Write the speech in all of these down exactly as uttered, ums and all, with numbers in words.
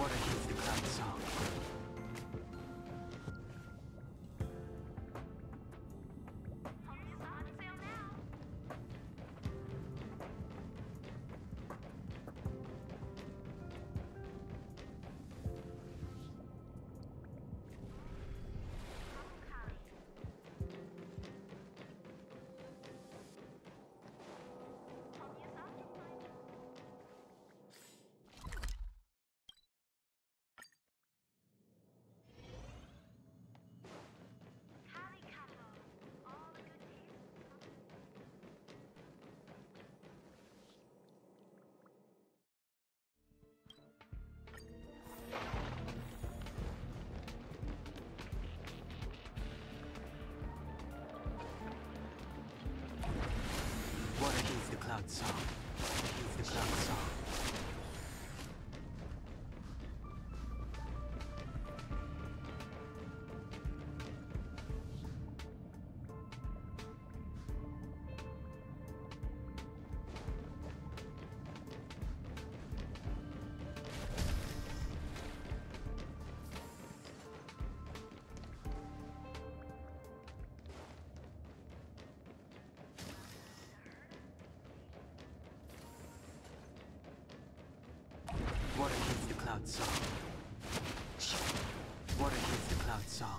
Water heeds the cloud song. Water heeds the cloud song. Heeds the cloud song. Water heeds the cloud song. Water heeds the cloud song.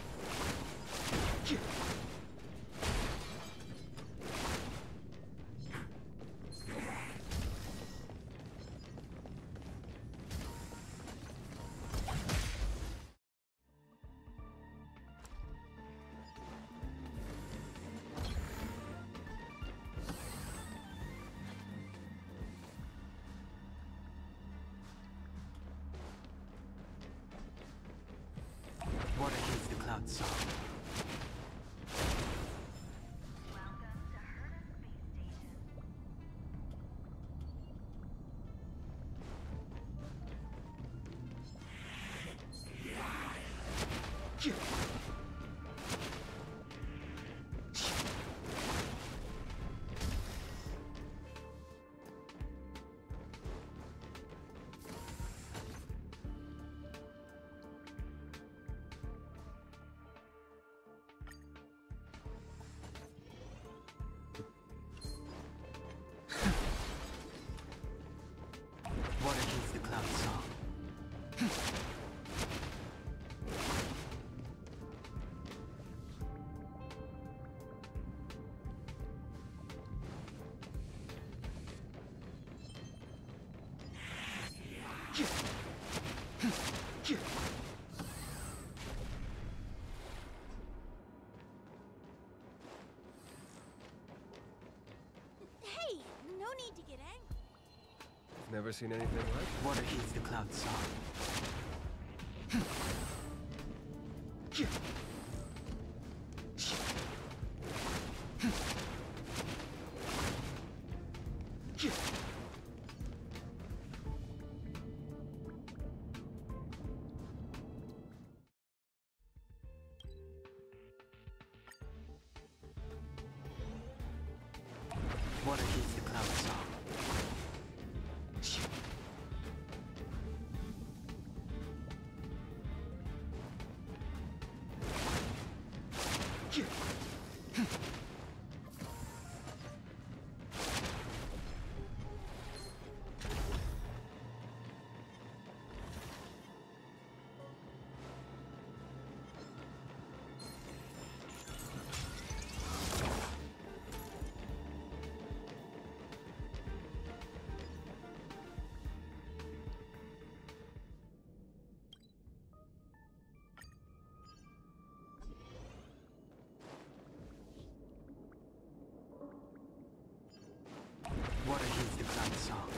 Water heeds the cloud song. Water heeds the cloud song. Hey, no need to get angry. Never seen anything like it. Water heeds the cloud song. Water heeds the cloud song. Water heeds the cloud song.